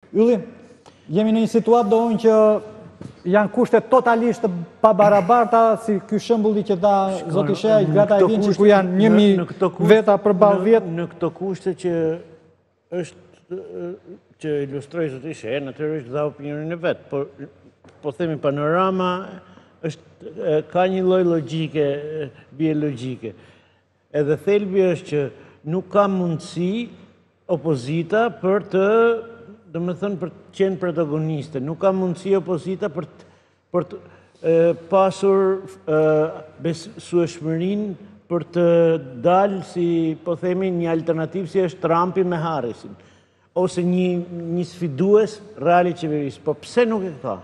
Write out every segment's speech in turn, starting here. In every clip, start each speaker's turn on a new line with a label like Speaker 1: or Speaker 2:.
Speaker 1: Ylli, jemi në një situatë do unë që janë kushte totalisht të pabarabarta, si ky shembulli që dha zoti Shea i Grata e Vinçi, ku janë 1000 veta përballë 10.
Speaker 2: Në këto kushte që është që ilustroi zoti Shea, natyrisht dha opinionin e vet, por po themi panorama është ka një lloj logjike, biologjike. Edhe thelbi është që nuk ka mundësi opozita për të, domethënë për të qenë protagoniste, nuk ka mundësi opozita për të pasur besueshmërinë për të dalë si, po themi, një alternativë si është Trumpi me Harrisin, ose një sfidues reali qeverisë. Po pse nuk e ka?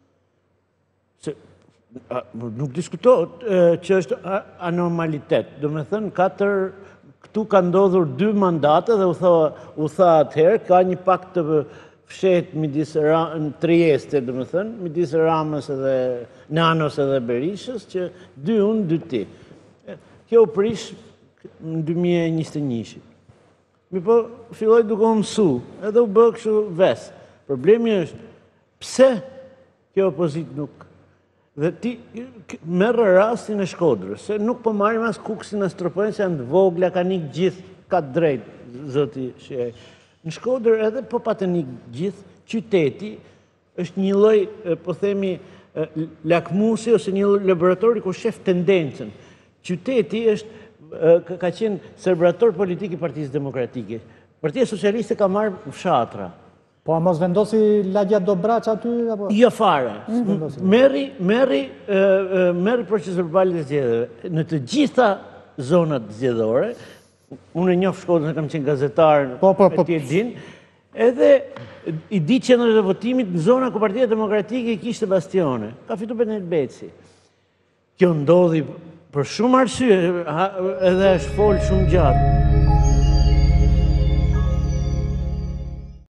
Speaker 2: Nuk diskutohet që është anormalitet. Do me thënë, këtu ka ndodhur 2 mandate dhe u tha atëherë, ka një pak të fshet midis Trieste, do me thënë, midis Ramës edhe Nanos edhe Berishës, që 2 unë, 2 ti. Kjo u prish në 2021. Mi po filloj duke u mësu, edhe u bë kështu ves. Problemi është, pse kjo opozit nuk? Dhe ti merë rastin e Shkodrës, se nuk po marrim as kuksin as tropojnë, se janë të vogla, ka një gjithë, ka drejt, zoti Shea. Në Shkodrë edhe po patë një gjithë, qyteti është një lloj, po themi, lakmusi ose një laboratori ku shef tendencën. Qyteti është ka qenë serbrator politik i Partisë Demokratike. Partia Socialiste ka marrë fshatra.
Speaker 1: Po a mos vendosi lagja Dobraç aty?
Speaker 2: Jo fare. Merri proces verbal të zgjedhjeve. Në të gjitha zonat zgjedhore, unë e njoh Shkodrën, kam qenë gazetar, e ti e din, edhe i di qendrat e votimit në zona ku Partia Demokratike kishte bastione. Ka fitu Benet Beci. Kjo ndodhi për shumë arsye, edhe është folë shumë gjatë.